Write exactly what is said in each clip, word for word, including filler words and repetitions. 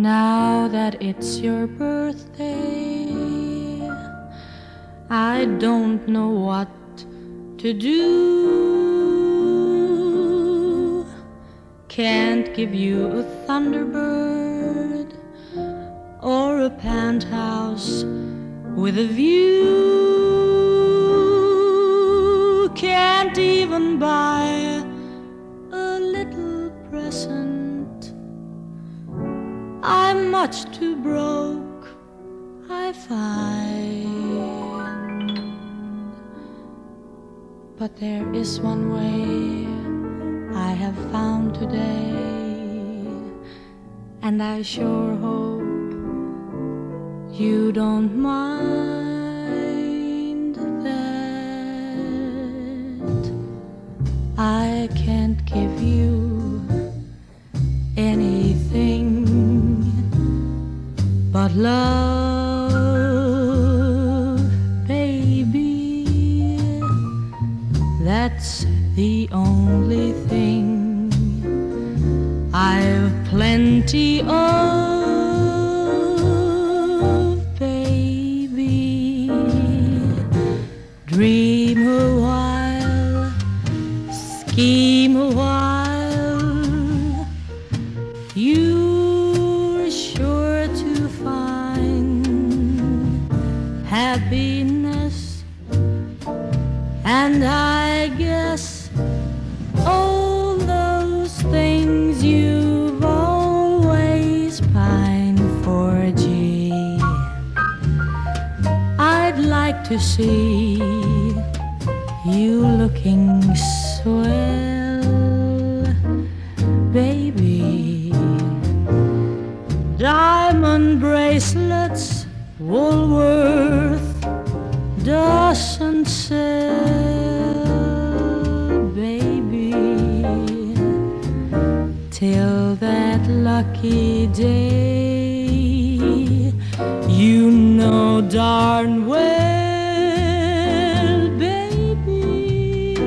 Now that it's your birthday, I don't know what to do. Can't give you a Thunderbird or a penthouse with a view. Can't even buy a little present. I'm much too broke, I find. But there is one way I have found today, and I sure hope you don't mind that. I can't give you anything but love, baby. That's the only thing I've plenty of, baby. Dream a while, scheme a while, you're sure to find happiness. And I guess all those things you've always pined for, gee, I'd like to see you looking swell, baby. Diamond bracelets Woolworth doesn't sell, baby, till that lucky day. You know darn well, baby,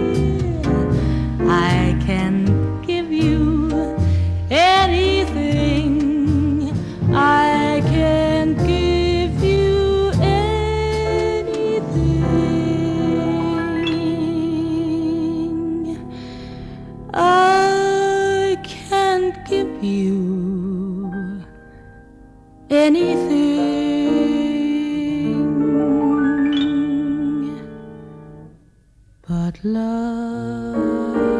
I can give you anything. I can give you anything. I can't give you anything but love.